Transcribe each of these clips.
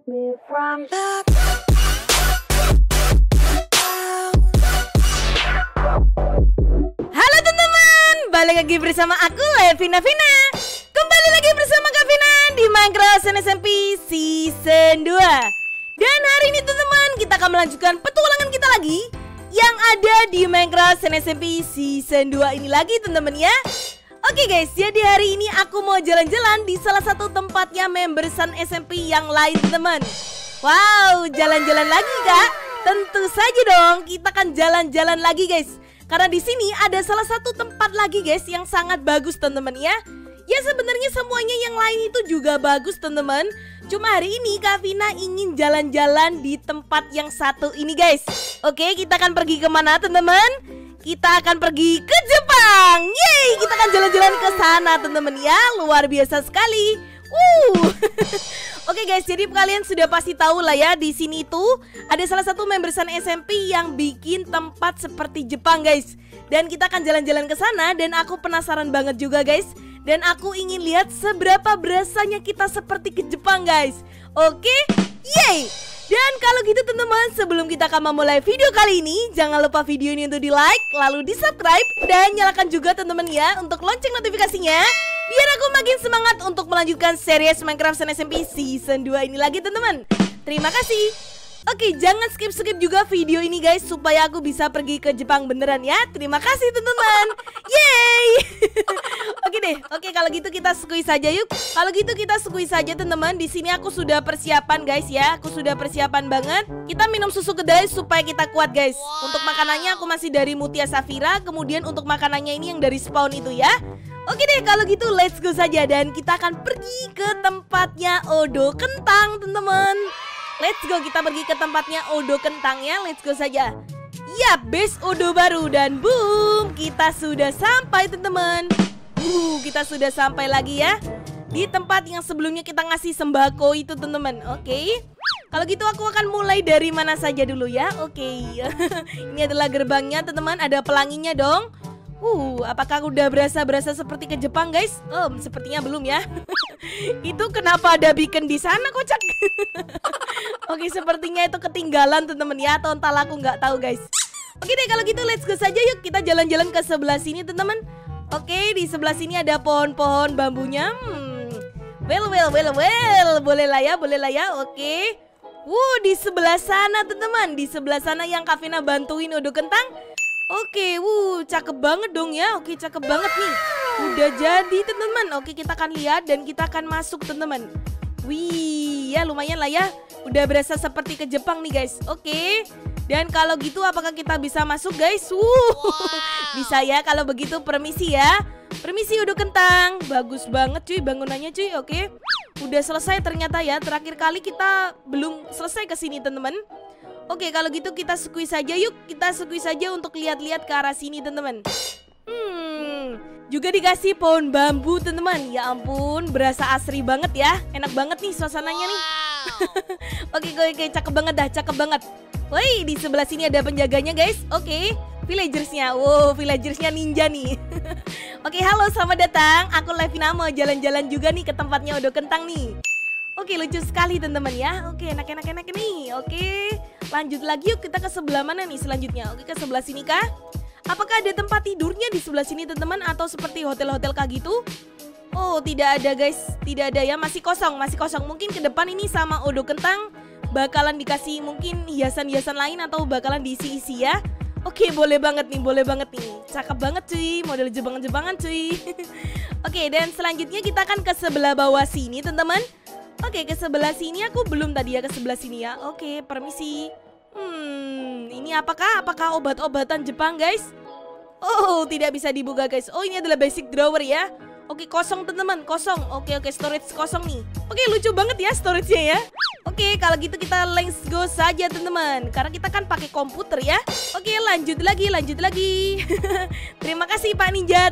me from the Halo teman-teman, balik lagi bersama aku Levina Vina. Kembali lagi bersama Kak Vina di Minecraft SMP Season 2. Dan hari ini teman-teman, kita akan melanjutkan petualangan kita lagi yang ada di Minecraft SMP Season 2 ini lagi teman-teman ya. Oke guys, jadi hari ini aku mau jalan-jalan di salah satu tempatnya membersan SMP yang lain teman-teman. Wow, jalan-jalan lagi Kak? Tentu saja dong, kita akan jalan-jalan lagi guys. Karena di sini ada salah satu tempat lagi guys yang sangat bagus teman-teman ya. Ya sebenarnya semuanya yang lain itu juga bagus teman-teman. Cuma hari ini Kak Vina ingin jalan-jalan di tempat yang satu ini guys. Oke, kita akan pergi kemana teman-teman? Kita akan pergi ke Jepang. Yeay, kita akan jalan-jalan ke sana teman-teman ya. Luar biasa sekali. Oke guys, jadi kalian sudah pasti tahu lah ya, di sini tuh ada salah satu membersan SMP yang bikin tempat seperti Jepang guys. Dan kita akan jalan-jalan ke sana dan aku penasaran banget juga guys. Dan aku ingin lihat seberapa berasanya kita seperti ke Jepang guys. Oke, yeay. Dan kalau gitu teman-teman, sebelum kita akan memulai video kali ini, jangan lupa video ini untuk di like, lalu di subscribe, dan nyalakan juga teman-teman ya untuk lonceng notifikasinya, biar aku makin semangat untuk melanjutkan series Minecraft SMP Season 2 ini lagi teman-teman. Terima kasih. Oke, jangan skip-skip juga video ini guys, supaya aku bisa pergi ke Jepang beneran ya. Terima kasih teman-teman. Yeay. Oke deh, oke kalau gitu kita skui saja yuk. Kalau gitu kita skui saja teman-teman. Di sini aku sudah persiapan guys ya. Aku sudah persiapan banget. Kita minum susu kedelai supaya kita kuat guys. Untuk makanannya aku masih dari Mutia Safira. Kemudian untuk makanannya ini yang dari spawn itu ya. Oke deh kalau gitu let's go saja. Dan kita akan pergi ke tempatnya Odo Kentang teman-teman. Let's go, kita pergi ke tempatnya Odo Kentang ya. Let's go saja. Yap, base Odo baru. Dan boom, kita sudah sampai teman-teman. Kita sudah sampai lagi ya di tempat yang sebelumnya kita ngasih sembako itu teman-teman. Oke. Kalau gitu aku akan mulai dari mana saja dulu ya. Oke. Ini adalah gerbangnya teman-teman. Ada pelanginya dong. Apakah udah berasa seperti ke Jepang guys? Sepertinya belum ya. Itu kenapa ada beacon di sana kocak? Oke, sepertinya itu ketinggalan teman-teman ya, atau entah aku nggak tahu guys. Oke deh kalau gitu let's go saja yuk, kita jalan-jalan ke sebelah sini teman-teman. Oke, di sebelah sini ada pohon-pohon bambunya. Well, boleh lah ya. Oke. Di sebelah sana teman-teman, di sebelah sana yang Kak Vina bantuin Odo Kentang. Oke, cakep banget dong ya. Oke, cakep banget nih. Udah jadi teman-teman. Oke, kita akan lihat dan kita akan masuk teman-teman. Wih, ya lumayan lah ya. Udah berasa seperti ke Jepang nih guys. Oke. Dan kalau gitu apakah kita bisa masuk guys? Bisa ya kalau begitu, permisi ya. Permisi Odo Kentang. Bagus banget cuy bangunannya cuy. Oke. Udah selesai ternyata ya. Terakhir kali kita belum selesai ke sini teman-teman. Oke, kalau gitu kita skui saja yuk. Kita skui saja untuk lihat-lihat ke arah sini teman-teman. Juga dikasih pohon bambu teman-teman. Ya ampun, berasa asri banget ya. Enak banget nih suasananya nih. Oke, cakep banget dah, cakep banget. Woi, di sebelah sini ada penjaganya guys. Oke, villagersnya. Villagersnya ninja nih. Oke, halo selamat datang. Aku Levina mau jalan-jalan juga nih ke tempatnya Odo Kentang nih. Oke, lucu sekali teman-teman ya. Oke, enak nih. Oke, lanjut lagi yuk, kita ke sebelah mana nih selanjutnya? Oke, ke sebelah sini kah? Apakah ada tempat tidurnya di sebelah sini teman-teman, atau seperti hotel-hotel kah gitu? Tidak ada guys, tidak ada ya, masih kosong. Mungkin ke depan ini sama Odo Kentang bakalan dikasih mungkin hiasan-hiasan lain atau bakalan diisi-isi ya. Oke, boleh banget nih. Cakep banget cuy, model Jepangan cuy. Oke, dan selanjutnya kita akan ke sebelah bawah sini teman-teman. Oke, ke sebelah sini aku belum tadi ya, ke sebelah sini ya. Oke, permisi. Ini apakah obat-obatan Jepang guys? Tidak bisa dibuka guys. Ini adalah basic drawer ya. Oke, kosong teman-teman, kosong. Oke, storage kosong nih. Oke, lucu banget ya storage-nya ya. Oke, kalau gitu kita let's go saja teman-teman. Karena kita kan pakai komputer ya. Oke, lanjut lagi. Terima kasih Pak Ninja.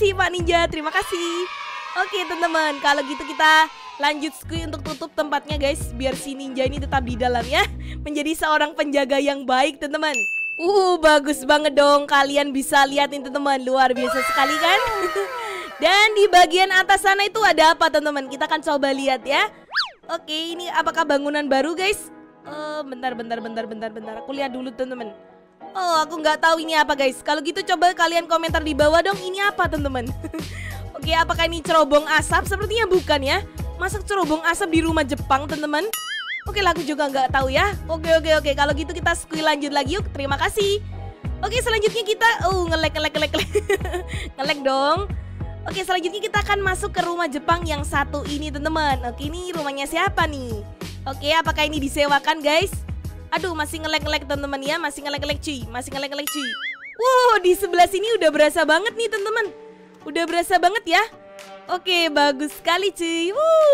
Oke teman-teman, kalau gitu kita lanjut skui untuk tutup tempatnya guys, biar si ninja ini tetap di dalam ya, menjadi seorang penjaga yang baik teman-teman. Bagus banget dong, kalian bisa lihat ini teman-teman, luar biasa sekali kan. Dan di bagian atas sana itu ada apa teman-teman? Kita akan coba lihat ya. Oke, ini apakah bangunan baru guys? Bentar. Aku lihat dulu teman-teman. Oh, aku nggak tahu ini apa guys. Kalau gitu coba kalian komentar di bawah dong. Ini apa teman-teman? Oke, apakah ini cerobong asap? Sepertinya bukan ya. Masak cerobong asap di rumah Jepang teman-teman. Oke, aku juga nggak tahu ya. Oke. Kalau gitu kita skill lanjut lagi yuk. Terima kasih. Oke, selanjutnya kita ngelek. Ngelek dong. Oke, selanjutnya kita akan masuk ke rumah Jepang yang satu ini teman-teman. Oke, ini rumahnya siapa nih? Oke, apakah ini disewakan guys? Aduh, masih ngelek teman-teman ya. Masih ngelek cuy. Wow, di sebelah sini udah berasa banget nih teman-teman. Udah berasa banget ya. Oke, bagus sekali cuy.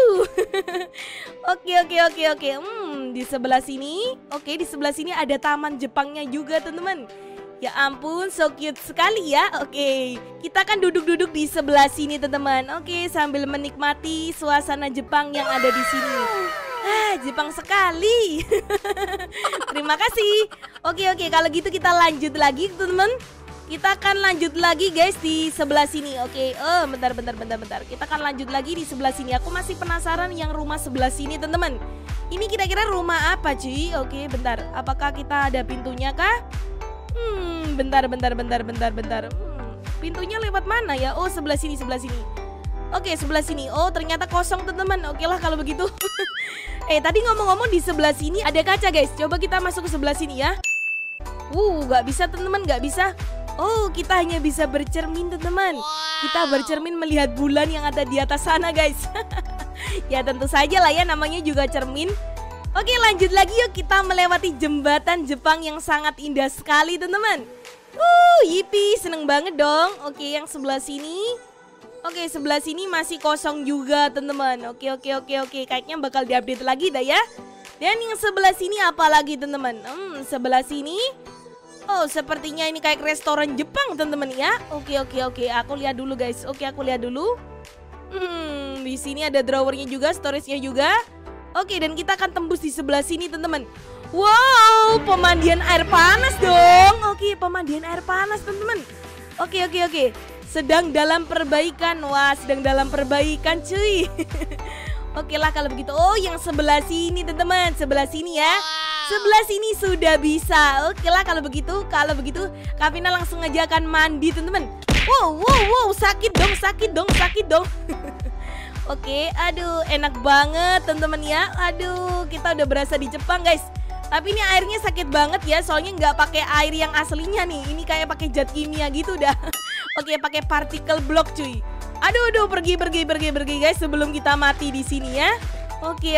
Oke. Di sebelah sini. Oke, di sebelah sini ada taman Jepangnya juga teman-teman. Ya ampun, so cute sekali ya. Oke, kita akan duduk-duduk di sebelah sini teman-teman. Oke, sambil menikmati suasana Jepang yang ada di sini. Jepang sekali. Terima kasih. Oke, kalau gitu kita lanjut lagi teman-teman. Kita akan lanjut lagi guys di sebelah sini. Oke, bentar. Kita akan lanjut lagi di sebelah sini. Aku masih penasaran yang rumah sebelah sini teman-teman. Ini kira-kira rumah apa cuy? Oke, bentar. Apakah kita ada pintunya kah? Bentar. Pintunya lewat mana ya? Oh, sebelah sini. Oke, sebelah sini. Oh, ternyata kosong teman-teman. Oke lah kalau begitu. Tadi ngomong-ngomong di sebelah sini ada kaca guys. Coba kita masuk ke sebelah sini ya. Gak bisa teman-teman, gak bisa. Oh, kita hanya bisa bercermin teman-teman. Kita bercermin melihat bulan yang ada di atas sana guys. Ya tentu saja lah ya, namanya juga cermin. Oke, lanjut lagi yuk, kita melewati jembatan Jepang yang sangat indah sekali teman-teman. Yippee, seneng banget dong. Oke, yang sebelah sini. Oke, sebelah sini masih kosong juga teman-teman. Oke. Kayaknya bakal diupdate lagi dah ya. Dan yang sebelah sini apa lagi teman-teman? Sebelah sini. Oh, sepertinya ini kayak restoran Jepang teman-teman ya. Oke. Aku lihat dulu guys. Di sini ada drawernya juga, storage-nya juga. Oke, dan kita akan tembus di sebelah sini teman-teman. Wow, pemandian air panas dong. Oke, pemandian air panas teman-teman. Oke. Sedang dalam perbaikan. Wah, sedang dalam perbaikan cuy. Oke lah kalau begitu. Oh, yang sebelah sini teman-teman. Sebelah sini ya. Sebelah sini sudah bisa. Oke lah kalau begitu. Kak Vina langsung aja akan mandi teman-teman. Wow, sakit dong. Oke, aduh enak banget teman-teman ya. Aduh, kita udah berasa di Jepang guys. Tapi ini airnya sakit banget ya, soalnya nggak pakai air yang aslinya nih. Ini kayak pakai zat kimia gitu dah. Oke, pakai particle block cuy. Aduh, pergi guys sebelum kita mati di sini ya. Oke.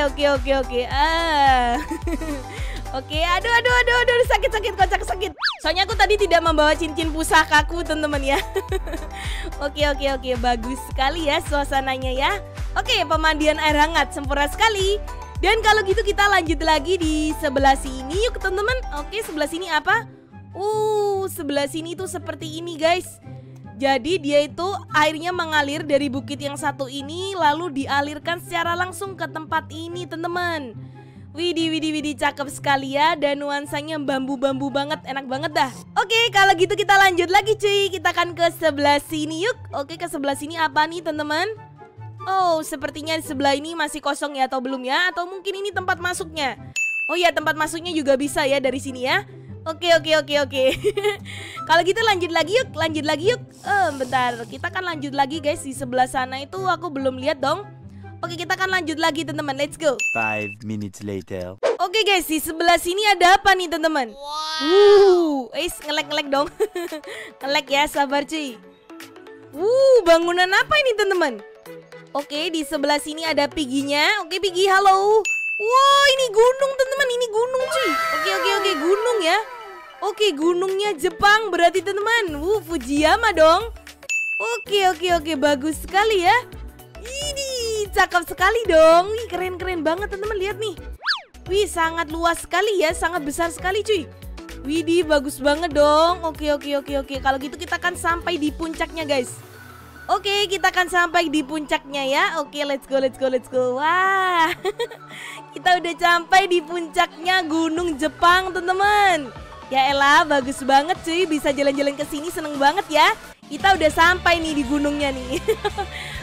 Oke, aduh, sakit, kocak sakit. Soalnya aku tadi tidak membawa cincin pusakaku teman-teman ya. Oke, bagus sekali ya suasananya ya. Oke, pemandian air hangat sempurna sekali. Dan kalau gitu kita lanjut lagi di sebelah sini yuk teman-teman. Oke, sebelah sini apa? Sebelah sini tuh seperti ini guys. Jadi dia itu airnya mengalir dari bukit yang satu ini lalu dialirkan secara langsung ke tempat ini teman-teman. Widih, cakep sekali ya. Dan nuansanya bambu-bambu banget, enak banget dah. Oke, kalau gitu kita lanjut lagi cuy. Kita akan ke sebelah sini yuk. Oke, ke sebelah sini apa nih teman-teman? Oh, sepertinya di sebelah ini masih kosong ya atau belum ya? Atau mungkin ini tempat masuknya? Oh ya, tempat masuknya juga bisa ya dari sini ya. Oke. Kalau gitu lanjut lagi yuk. Bentar, kita akan lanjut lagi guys. Di sebelah sana itu aku belum lihat dong. Oke, kita akan lanjut lagi teman-teman, let's go. 5 minutes later. Oke guys, di sebelah sini ada apa nih teman-teman? Ngelek dong. Ngelek ya, sabar cuy. Bangunan apa ini teman-teman? Oke, di sebelah sini ada Piggy-nya. Oke, Piggy, halo. Wow, ini gunung teman-teman, ini gunung cuy. Oke, gunung ya. Oke, gunungnya Jepang berarti teman-teman. Fujiyama dong. Oke, bagus sekali ya. Ini cakep sekali dong. Keren banget teman-teman, lihat nih. Sangat luas sekali ya, sangat besar sekali cuy. Widih, bagus banget dong. Oke. Kalau gitu kita akan sampai di puncaknya guys. Oke, kita akan sampai di puncaknya ya. Oke, let's go. Wah. Kita udah sampai di puncaknya Gunung Jepang, teman-teman. Ya elah, bagus banget cuy. Bisa jalan-jalan ke sini, seneng banget ya. Kita udah sampai nih di gunungnya nih.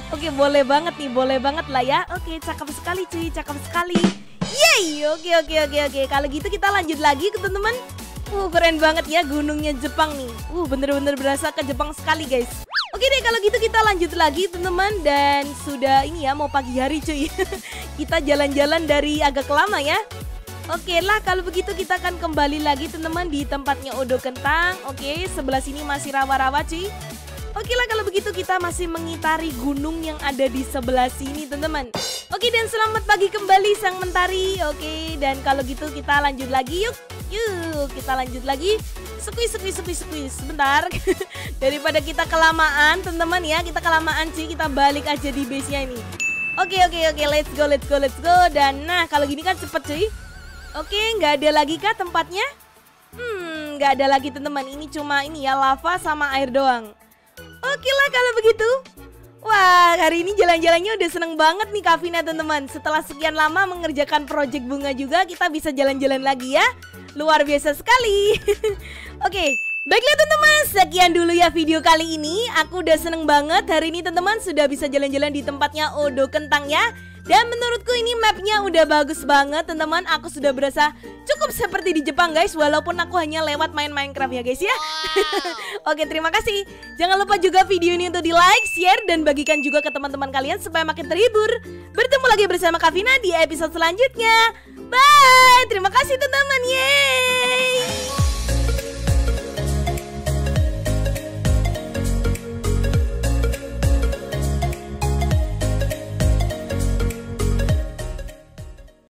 Oke, boleh banget nih, boleh banget lah ya. Oke, cakep sekali cuy, cakep sekali. Yeay, oke. Kalau gitu kita lanjut lagi teman-teman. Keren banget ya gunungnya Jepang nih. Bener-bener berasa ke Jepang sekali guys. Oke deh, kalau gitu kita lanjut lagi teman-teman. Dan sudah ini ya, mau pagi hari cuy. Kita jalan-jalan dari agak lama ya. Oke lah, kalau begitu kita akan kembali lagi teman-teman di tempatnya Odo Kentang. Oke, sebelah sini masih rawa-rawa cuy. Oke lah, kalau begitu kita masih mengitari gunung yang ada di sebelah sini teman-teman. Oke, dan selamat pagi kembali Sang Mentari. Oke, dan kalau gitu kita lanjut lagi yuk. Yuk, kita lanjut lagi. Squeeze. Sebentar. Daripada kita kelamaan teman-teman ya, kita kelamaan cuy, kita balik aja di base-nya ini. Oke, let's go. Dan nah, kalau gini kan cepet cuy. Oke, nggak ada lagi kah tempatnya? Nggak ada lagi teman-teman. Ini cuma ini ya, lava sama air doang. Oke lah kalau begitu. Wah, hari ini jalan-jalannya udah seneng banget nih Kak Vina teman-teman. Setelah sekian lama mengerjakan project bunga juga, kita bisa jalan-jalan lagi ya. Luar biasa sekali. Oke, baiklah teman-teman, sekian dulu ya video kali ini. Aku udah seneng banget hari ini teman-teman sudah bisa jalan-jalan di tempatnya Odo Kentang ya. Dan menurutku ini mapnya udah bagus banget teman-teman. Aku sudah berasa cukup seperti di Jepang guys, walaupun aku hanya lewat main Minecraft ya guys ya. Oke, terima kasih. Jangan lupa juga video ini untuk di like, share, dan bagikan juga ke teman-teman kalian supaya makin terhibur. Bertemu lagi bersama Kak Vina di episode selanjutnya. Bye, terima kasih teman-teman, yeay.